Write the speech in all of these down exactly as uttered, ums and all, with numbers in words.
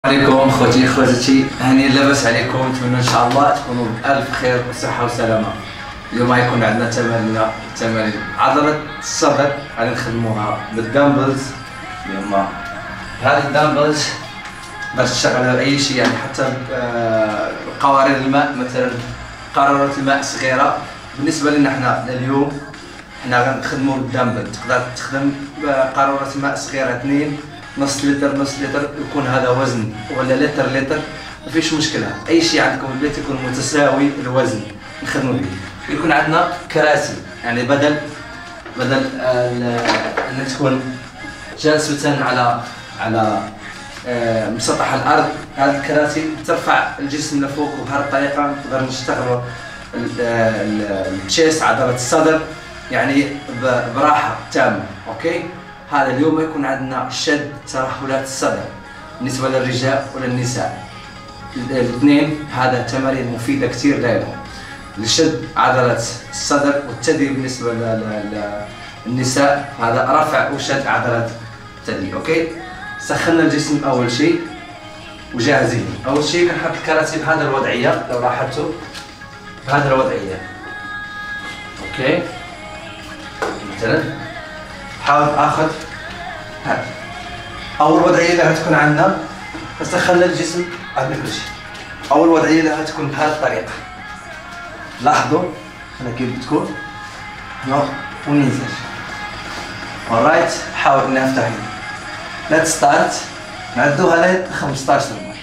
عليكم خوتي خواتاتي، هاني لاباس عليكم. نتمنى ان شاء الله تكونوا بألف خير وصحة وسلامة. اليوم غيكون عندنا تمارين تمارين عضلة الصدر، غادي نخدموها بالدامبلز. اليوم هذه الدامبلز باش تشتغل اي شيء، يعني حتى قوارير الماء مثلا، قارورة الماء صغيرة. بالنسبة لنا حنا اليوم حنا غنخدمو بالدامبل. تقدر تخدم قارورة ماء صغيرة اثنين، نص لتر نص لتر، يكون هذا وزن، ولا لتر لتر، ما فيش مشكله. اي شيء عندكم في البيت يكون متساوي الوزن نخدموا به. يكون عندنا كراسي، يعني بدل بدل ان تكون جالسة على على مسطح الارض، هذه الكراسي ترفع الجسم لفوق، وبهذه الطريقه نقدر نشتغلوا التشيست، عضله الصدر، يعني براحه تامه. اوكي، هذا اليوم يكون عندنا شد ترهلات الصدر بالنسبه للرجال وللنساء الاثنين. هذا تمارين مفيده كثير لهم لشد عضله الصدر والثدي. بالنسبه للنساء هذا رفع وشد عضله الثدي. اوكي، سخنا الجسم اول شيء وجاهزين. اول شيء كنحط الكراسي بهذه الوضعيه، لو لاحظتوا بهذه الوضعيه. اوكي، مثلا حاول اخذ هذا اول وضعيه اللي غتكون عندنا. سخنا الجسم قبل كل شيء. اول وضعيه اللي غتكون بهذه الطريقه، لاحظوا هنا كيف بتكون هنا وننزل. alright، حاول اني افتح هنا. let's start، نعدوها لين خمسطاش مره.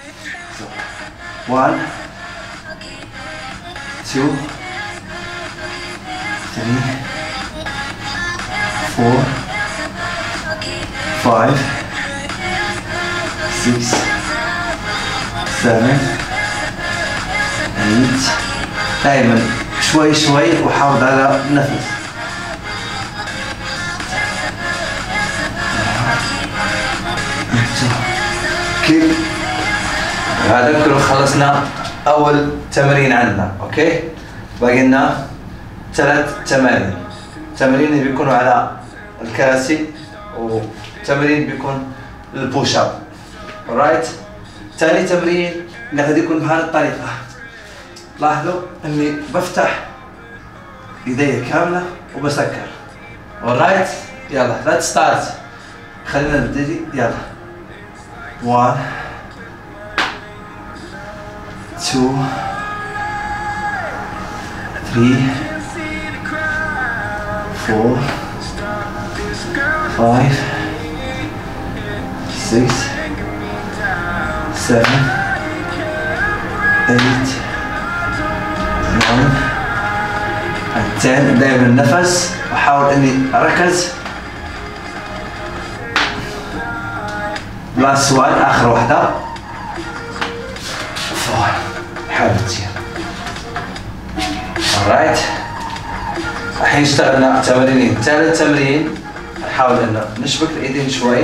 one two three four five six seven eight. دائما شوي شوي وحافظ على النفس. كيف هذا كله خلصنا اول تمرين عندنا. اوكي، باقي لنا ثلاث تمارين. تمرين بيكونوا على الكراسي، وتمرين بيكون البوش اب. رايت، ثاني تمرين اللي غادي يكون بهذه الطريقه. لاحظوا اني بفتح يدي كامله وبسكر. رايت، يلا ليتس ستارت. خلينا نبتدي. يلا one two three four five six seven eight nine and ten. دايما النفس، وحاول اني اركز. لا سؤال، اخر واحده. حاول تصير. alright، الحين اشتغلنا تمارين. ثالث تمرين نحاول ان نشبك الايدين شوي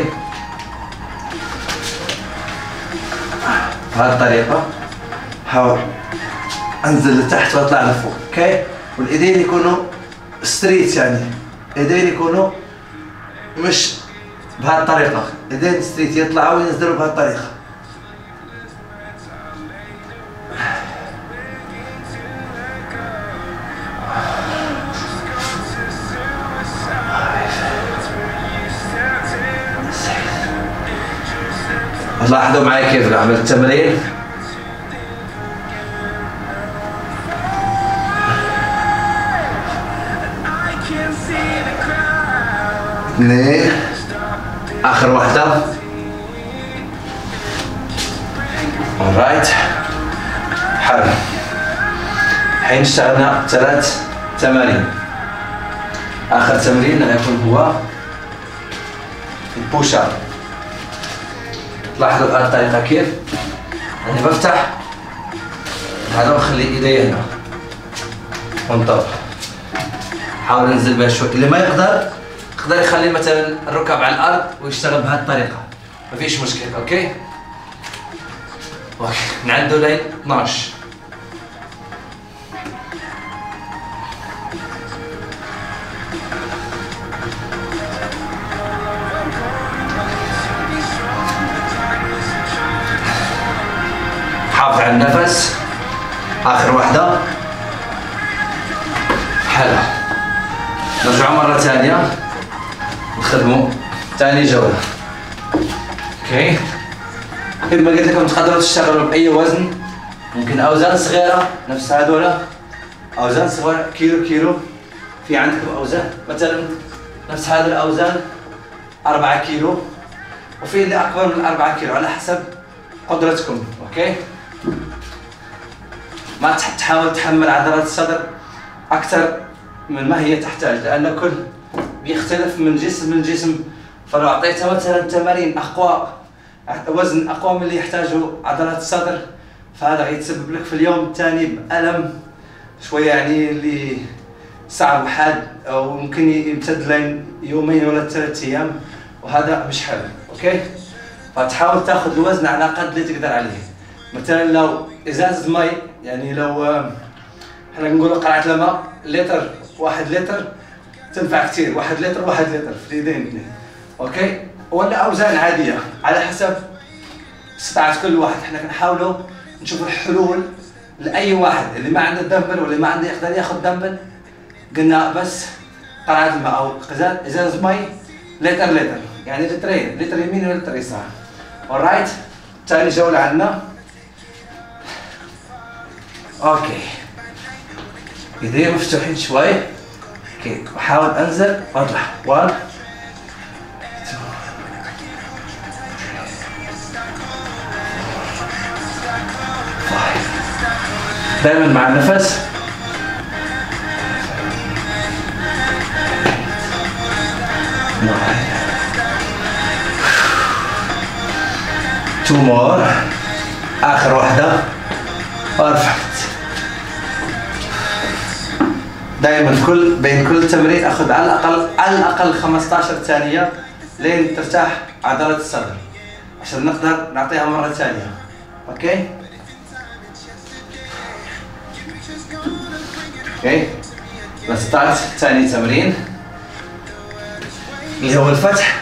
بهذه الطريقه. حاول انزل لتحت واطلع لفوق. اوكي، والايدين يكونوا ستريت، يعني ايدين يكونوا مش بهذه الطريقه، ايدين ستريت يطلعوا وينزلوا بهذه الطريقه. لاحظوا معي كيف نعمل التمرين. اثنين، اخر واحدة. alright، حلو. الحين اشتغلنا ثلاث تمارين. اخر تمرين غيكون هو البوش اب. لاحظوا بهذه الطريقة كيف أنا بفتح هذا ونخلي إيدي هنا ونطبق. حاول ننزل بها شوي. اللي ما يقدر يقدر يخلي مثلا الركب على الأرض ويشتغل بهذه الطريقة، ما فيش مشكلة. أوكي، أوكي، نعدوا لين اثناش. حافظ على النفس. اخر واحدة. حلو. نرجعوا مرة ثانية نخدموا ثاني جولة. اوكي. كما قلت لكم تقدروا تشتغلوا بأي وزن، ممكن أوزان صغيرة نفس هذولا، أوزان صغيرة كيلو كيلو. في عندكم أوزان مثلا نفس هذه الأوزان أربعة كيلو، وفي اللي أكبر من أربعة كيلو على حسب قدرتكم. أوكي. ما تحاول تحمل عضلات الصدر أكثر من ما هي تحتاج، لأن كل بيختلف من جسم من جسم. فلو أعطيتها مثلا تمارين أقوى، وزن أقوى من اللي يحتاجه عضلات الصدر، فهذا يتسبب لك في اليوم الثاني بألم شوية، يعني اللي صعب حاد، أو ممكن يمتد لين يومين ولا ثلاثة أيام، وهذا مش حلو. أوكي. فتحاول تاخذ الوزن على قد اللي تقدر عليه. مثلا لو إزازة مي، يعني لو احنا نقول قرعة الماء لتر، واحد لتر تنفع كثير، واحد لتر واحد لتر في اليدين اثنين. اوكي. ولا اوزان عادية على حسب استطاعة كل واحد. احنا كنحاولوا نشوف الحلول لأي واحد اللي ما عنده دمبل واللي ما عنده يقدر ياخذ دمبل. قلنا بس قرعة الماء او ازازة مي لتر لتر، يعني لترين، لتر يمين ولتر يسار. alright. ثاني جولة عندنا. اوكي. ايدي مفتوحين شوي. اوكي. بحاول انزل واطلع. واحد دائما مع النفس. two more. آخر واحدة. perfect. دائما في كل بين كل تمرين أخذ على الأقل على الأقل خمسة عشر ثانية لين ترتاح عضلة الصدر عشان نقدر نعطيها مرة ثانية. أوكي. اوكي. نستارت ثاني تمرين اللي هو الفتح.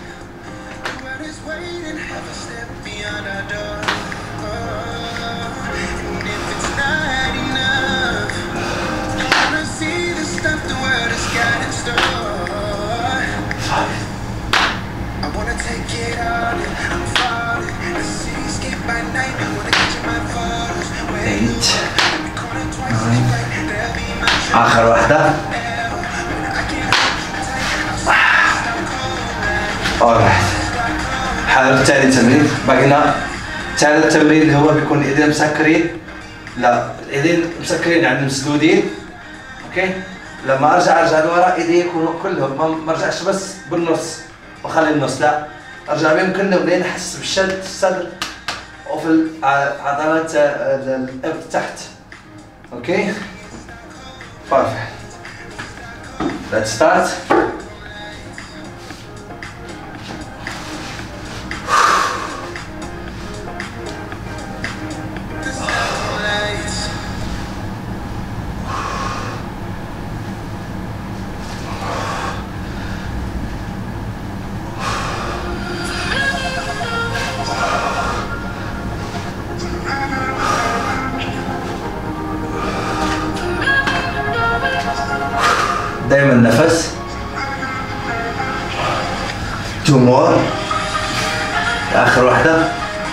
آخر واحدة. alright. حاول ثاني تمرين. بقينا ثالث تمرين اللي هو بيكون الايدين مسكرين. لا، الايدين مسكرين يعني مسدودين. اوكي. لما ارجع ارجع لورا ايدي يكونوا كلهم، ما ارجعش بس بالنص واخلي النص، لا ارجع بهم كلهم لين احس بالشد الصدر وفي عضلات الابط تحت. اوكي. perfect. let's start. دائما النفس. two more. آخر واحدة.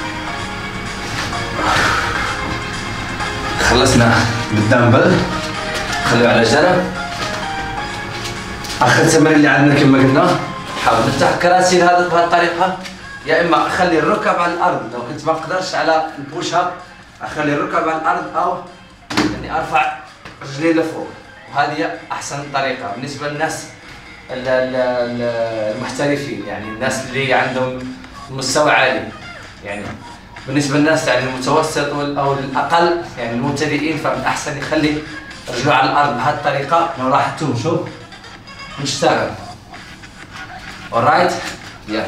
خلصنا بالدمبل، خلوه على جنب. آخر تمرين اللي عندنا كما قلنا، حاول نفتح الكراسي هذا بهذه الطريقة، يا إما أخلي الركب على الأرض لو كنت ما أقدرش على البوش اب، أخلي الركب على الأرض أو يعني أرفع رجلي لفوق، وهذه أحسن طريقة بالنسبة للناس المحترفين، يعني الناس اللي عندهم مستوى عالي. يعني بالنسبة للناس يعني المتوسط أو الأقل يعني المبتدئين، فمن الأحسن يخلي رجله على الأرض بهذه الطريقة. لو لاحظتوا شوف نشتغل. alright. يلا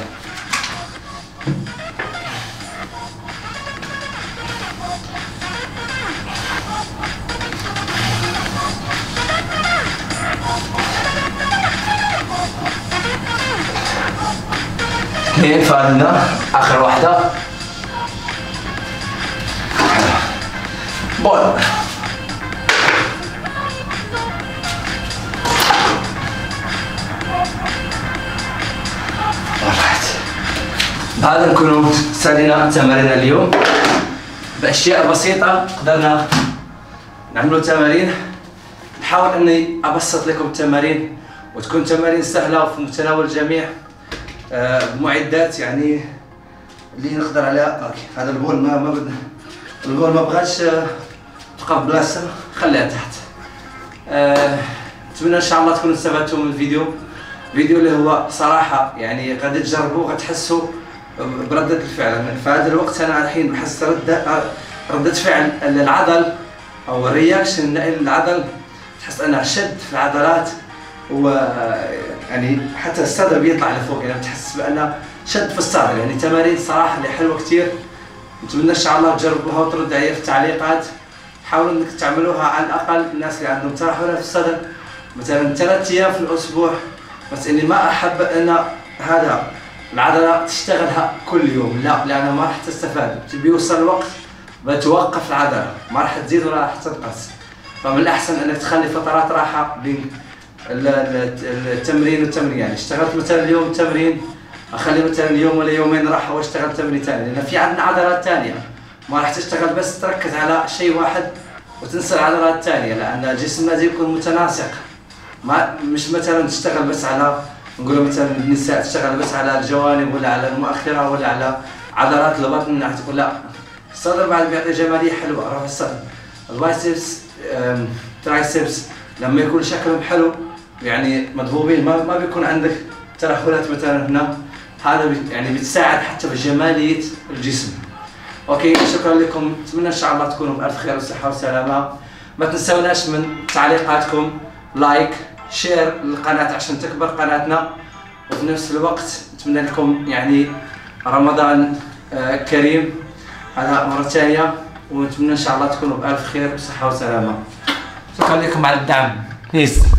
اثنين. فعلنا آخر واحدة. بول. بهذا نكونوا سالينا تمارين اليوم باشياء بسيطه قدرنا نعملوا تمارين. نحاول اني ابسط لكم التمارين وتكون تمارين سهله وفي متناول الجميع بمعدات يعني اللي نقدر عليها. اوكي هذا البول ما ما بد... البول ما بغاش تبقى بلاصه، خليها تحت. نتمنى ان شاء الله تكونوا استفدتوا من الفيديو. فيديو اللي هو صراحه يعني غادي تجربوا غتحسوا بردة الفعل. في هذا الوقت انا الحين بحس ردة ردة فعل العضل او الرياكشن النائل للعضل، تحس انها شد في العضلات و يعني حتى الصدر بيطلع لفوق، يعني بتحس بانه شد في الصدر. يعني تمارين صراحه اللي حلوه كثير. نتمنى ان شاء الله تجربوها وتردوا عليا في التعليقات. حاولوا انك تعملوها على الاقل الناس اللي عندهم ترهلات في الصدر مثلا ثلاث ايام في الاسبوع، بس اني ما احب ان هذا العضله تشتغلها كل يوم، لا، لانها ما راح تستفاد. بيوصل وقت بتوقف العضله، ما راح تزيد ولا راح تنقص. فمن الاحسن انك تخلي فترات راحه بين التمرين والتمرين. يعني اشتغلت مثلا اليوم تمرين، اخلي مثلا يوم ولا يومين راحه واشتغل تمرين ثاني، لان في عندنا عضلات ثانيه ما راح تشتغل، بس تركز على شيء واحد وتنسى العضلات الثانيه، لان جسمنا زي يكون متناسق. ما مش مثلا تشتغل بس على نقول مثلا النساء تشتغل بس على الجوانب ولا على المؤخره ولا على عضلات البطن من ناحيه، لا، الصدر بعد بيعطي جماليه حلوه. رفع الصدر، البايسبس، ترايسبس لما يكون شكلهم حلو يعني مضبوبين، ما ما بيكون عندك ترهلات مثلا هنا. هذا بي يعني بتساعد حتى بجماليه الجسم. اوكي شكرا لكم، اتمنى ان شاء الله تكونوا بالف خير وصحه وسلامه. ما تنسوناش من تعليقاتكم، لايك، شير للقناه عشان تكبر قناتنا، وفي نفس الوقت نتمنى لكم يعني رمضان آه كريم هذا مره ثانيه، ونتمنى ان شاء الله تكونوا بالف خير وصحه وسلامه. شكرا لكم على الدعم. بيس.